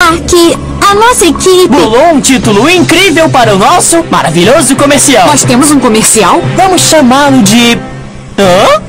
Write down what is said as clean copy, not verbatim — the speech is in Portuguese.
anunciar que a nossa equipe... bolou um título incrível para o nosso maravilhoso comercial. Nós temos um comercial? Vamos chamá-lo de... Hã?